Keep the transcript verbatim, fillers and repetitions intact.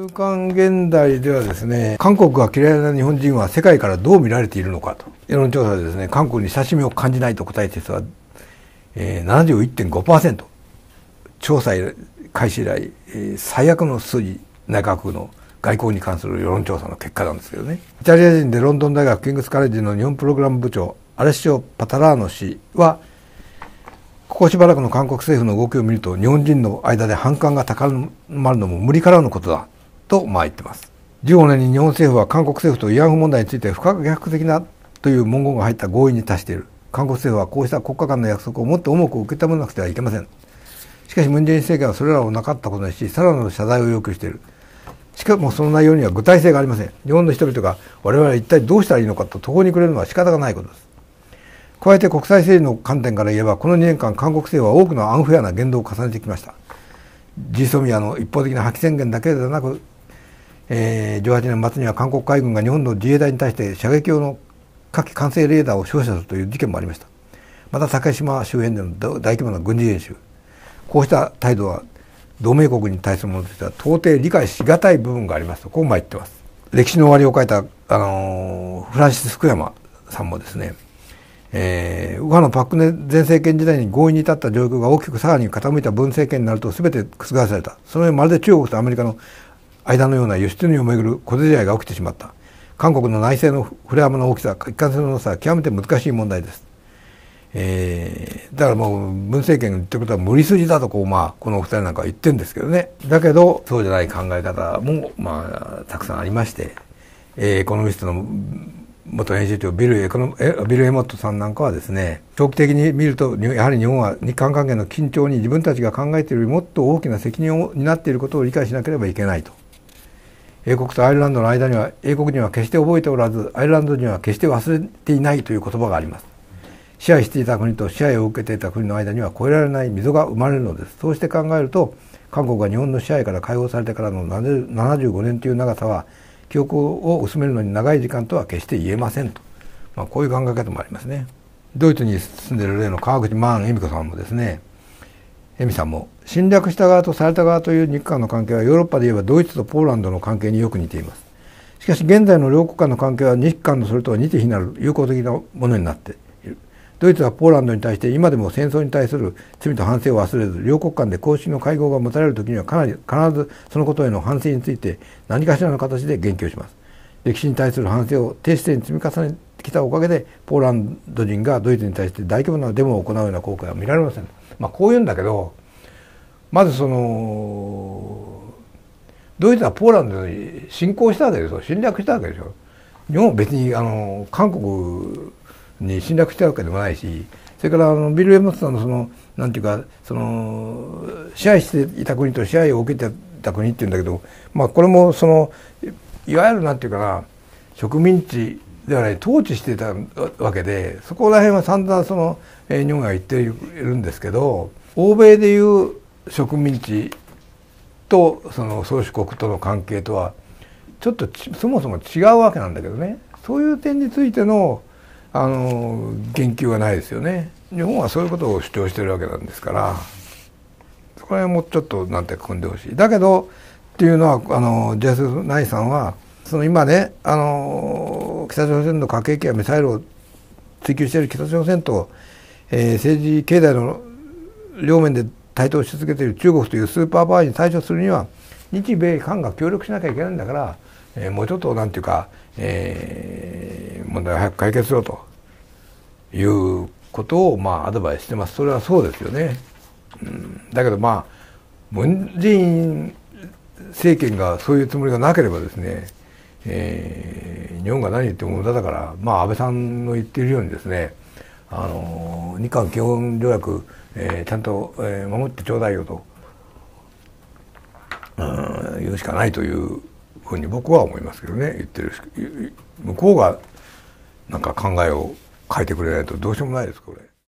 刊現代ではですね、韓国が嫌いな日本人は世界からどう見られているのかと。世論調査でですね、韓国に親しみを感じないと答えた人は、えー、ななじゅういってんごパーセント。調査開始以来、えー、最悪の数字、内閣府の外交に関する世論調査の結果なんですけどね。イタリア人でロンドン大学キングスカレッジの日本プログラム部長、アレッシオ・パタラーノ氏は、ここしばらくの韓国政府の動きを見ると、日本人の間で反感が高まるのも無理からぬことだとまあ言ってます。じゅうごねんに日本政府は韓国政府と慰安婦問題について不可逆的なという文言が入った合意に達している。韓国政府はこうした国家間の約束をもっと重く受け止めなくてはいけません。しかしムン・ジェイン政権はそれらをなかったことにし、さらなる謝罪を要求している。しかもその内容には具体性がありません。日本の人々が我々は一体どうしたらいいのかと途方に暮れるのは仕方がないことです。加えて国際政治の観点から言えば、このにねんかん韓国政府は多くのアンフェアな言動を重ねてきました。ジーソミアの一方的な破棄宣言だけではなく、えー、じゅうはちねん末には韓国海軍が日本の自衛隊に対して射撃用の火器管制レーダーを照射するという事件もありました。また竹島周辺での大規模な軍事演習。こうした態度は同盟国に対するものとしては到底理解しがたい部分がありますと、こうま言ってます。歴史の終わりを書いた、あのー、フランシス・福山さんもですね、えー、右派のパク・クネ前政権時代に合意に至った状況が大きくさらに傾いた文政権になると全て覆された。そのまるで中国とアメリカの間のような輸出入をめぐる小競り合いが起きてしまった。韓国の内政の振れ幅の大きさ、一貫性の多さは極めて難しい問題です。えー、だからもう文政権が言ってることは無理筋だとこう、まあ、このお二人なんかは言ってるんですけどね。だけどそうじゃない考え方も、まあ、たくさんありまして、えー、エコノミストの元編集長ビル・エコノビル・エモットさんなんかはですね、長期的に見るとやはり日本は日韓関係の緊張に自分たちが考えているよりもっと大きな責任を担っていることを理解しなければいけないと。英国とアイルランドの間には、英国人は決して覚えておらず、アイルランド人は決して忘れていないという言葉があります。支配していた国と支配を受けていた国の間には越えられない溝が生まれるのです。そうして考えると、韓国が日本の支配から解放されてからのななじゅうごねんという長さは、記憶を薄めるのに長い時間とは決して言えませんと。まあ、こういう考え方もありますね。ドイツに住んでいる例の川口マーン・恵美子さんもですね、恵美さんも、侵略した側とされた側という日韓の関係はヨーロッパで言えばドイツとポーランドの関係によく似ています。しかし現在の両国間の関係は日韓のそれとは似て非なる友好的なものになっている。ドイツはポーランドに対して今でも戦争に対する罪と反省を忘れず、両国間で公式の会合が持たれるときにはかなり必ずそのことへの反省について何かしらの形で言及します。歴史に対する反省を低姿勢に積み重ねてきたおかげで、ポーランド人がドイツに対して大規模なデモを行うような効果は見られません。まあこういうんだけど、まずそのドイツはポーランドに侵攻したわけですよ。侵略したわけでしょ。日本は別にあの韓国に侵略したわけでもないし、それからあのビル・エモットさんのそのなんていうか、その支配していた国と支配を受けていた国っていうんだけど、まあこれもそのいわゆるなんていうかな、植民地ではない統治していたわけで、そこら辺は散々その日本が言っているんですけど、欧米でいう植民地とその宗主国との関係とはちょっとそもそも違うわけなんだけどね。そういう点についてのあの言及はないですよね。日本はそういうことを主張してるわけなんですから、そこら辺もちょっとなんて組んでほしい。だけどっていうのは、あのジェス・ナイさんはその今ね、あの北朝鮮の核兵器やミサイルを追求している北朝鮮と、えー、政治経済の両面で台頭し続けている中国というスーパーパワーに対処するには、日米韓が協力しなきゃいけないんだから、えー、もうちょっとなんていうか、えー、問題を早く解決しろということをまあアドバイスしてます。それはそうですよね。うん、だけどまあムン・ジェイン政権がそういうつもりがなければですね、えー、日本が何言っても無駄だから、まあ安倍さんの言っているようにですね、あの日韓基本条約、えー、ちゃんと、えー、守ってちょうだいよと、うん、言うしかないというふうに僕は思いますけどね。言ってる向こうがなんか考えを変えてくれないとどうしようもないですこれ。